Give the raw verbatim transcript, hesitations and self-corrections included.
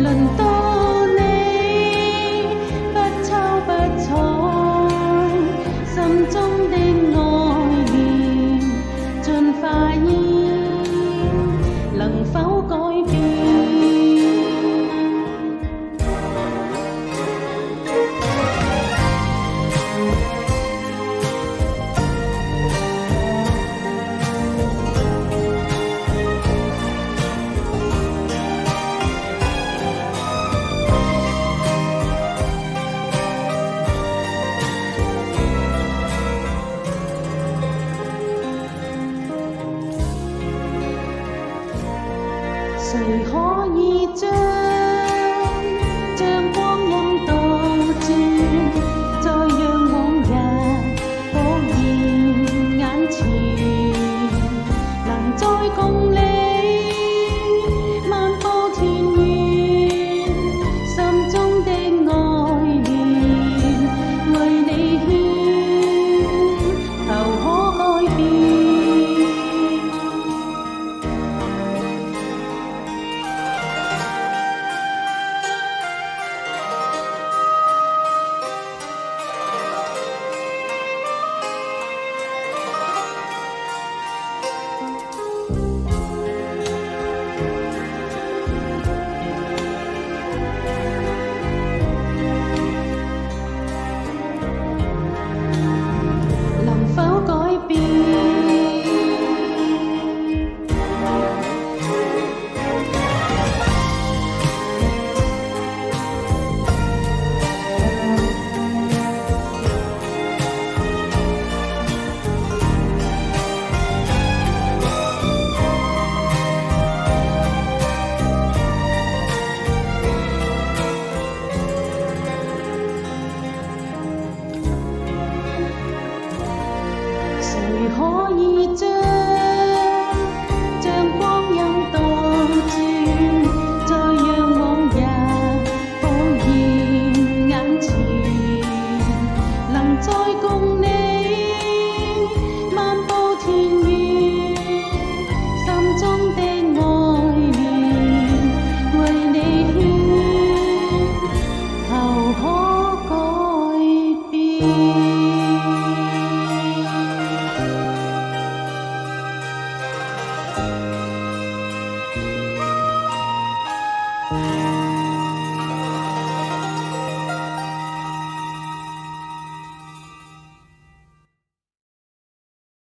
轮到你不抽不睬，心中的爱念尽化烟，能否改变？谁可以将将光阴倒转，再让往日复现眼前，能再共你漫步田园，心中的爱念为你牵，求可改变。谁可以将将光阴倒转，再让往日复现眼前，能再共你漫步田园，心中的爱念为你牵，求可改变。